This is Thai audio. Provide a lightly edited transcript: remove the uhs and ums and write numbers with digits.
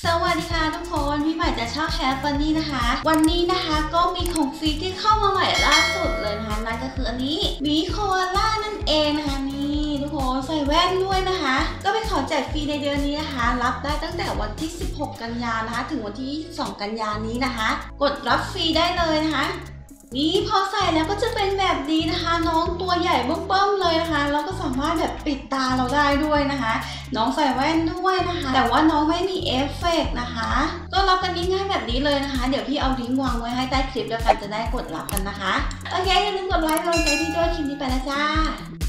สวัสดีค่ะทุกคนพี่ใหม่จะชอบแฮปปี้นี่นะคะวันนี้นะคะก็มีของฟรีที่เข้ามาใหม่ล่าสุดเลยนะคะนั่นก็คืออันนี้หมีโคอาล่านั่นเองนะคะนี่ทุกคนใส่แว่นด้วยนะคะก็เป็นของแจกฟรีในเดือนนี้นะคะรับได้ตั้งแต่วันที่16กันยานะคะถึงวันที่22กันยานี้นะคะกดรับฟรีได้เลยนะคะนี่พอใส่แล้วก็จะเป็นแบบนี้นะคะน้องตัวใหญ่เบิ่มๆเลยนะคะแล้วก็สามารถแบบปิดตาเราได้ด้วยนะคะน้องใส่แว่นด้วยนะคะแต่ว่าน้องไม่มีเอฟเฟกต์นะคะก็รับกันง่ายๆแบบนี้เลยนะคะเดี๋ยวพี่เอาลิงก์วางไว้ให้ใต้คลิปแล้วกันจะได้กดรับกันนะคะโอเคอย่าลืมกดไลค์กดแชร์พี่ด้วยคลิปนี้ไปแล้วจ้า